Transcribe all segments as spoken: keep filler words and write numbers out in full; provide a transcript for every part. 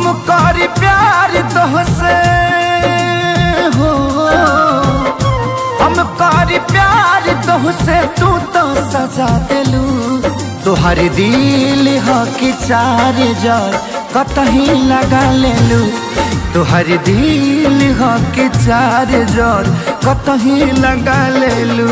हम करी प्यार तोहसे हो, हम करी प्यार तोहसे तू तो सजा दिलू। तोहर दिल हो कि चार जार कतही लगा लेलू। तोहर दिल हो कि चार जार कतही लगा लेलू।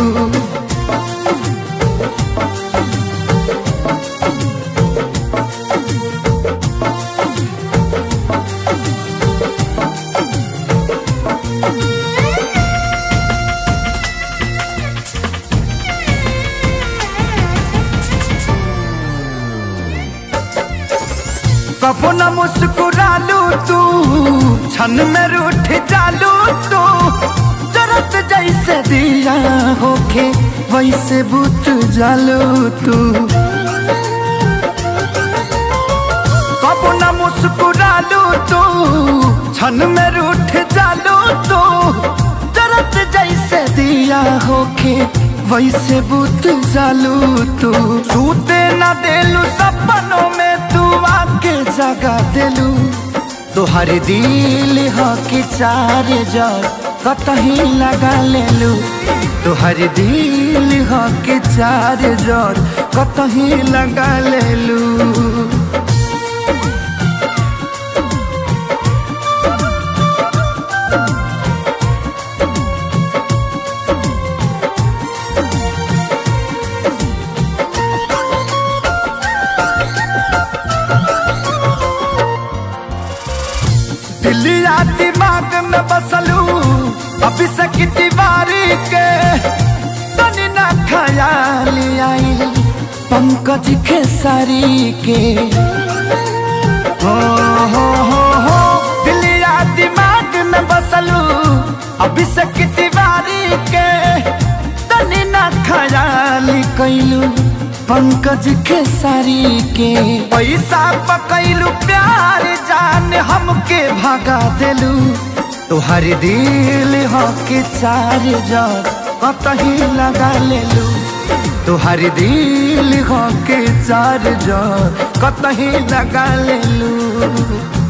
कबो न मुस्कुरालू तू, क्षण में रूठ जालू तू। जरत जैसे दिया होके वैसे बुझ जालू तू। कबो न मुस्कुरालू तू, क्षण में रूठ जालू तू। जरत जैसे दिया होके वैसे बुझ जालू तू। सूते न देलू सपनों में तू आके जगा दिलू। तोहर दिल हो कि चार जार कतही लगा लेलू। तोहर दिल हो कि चार जार कतही लगा लेलू। दिलिया दिमाग में बसलू अभी से की दीवारी के। तनी ना ख्याल आई पंकज खेसारी के। हो हो हो हो दिलिया दिमाग में बसलू अभी से की दीवारी के। तनी ना ख्याल कैलू पंकज खेसारी के। पैसा पकैलू प्यार जान हमके भागा दिलू। तोहर दिल हो कि चार जार कतही लगा लेलू। तोहर दिल हो कि चार जार कतही लगा लेलू।